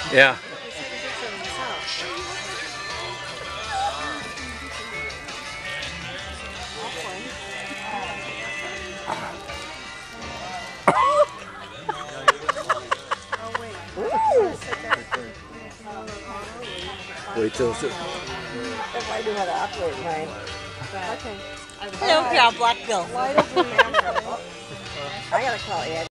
Yeah. Wait till it's. If I knew how to operate mine. Okay. Hello, here, Black Bill. I gotta call Ed.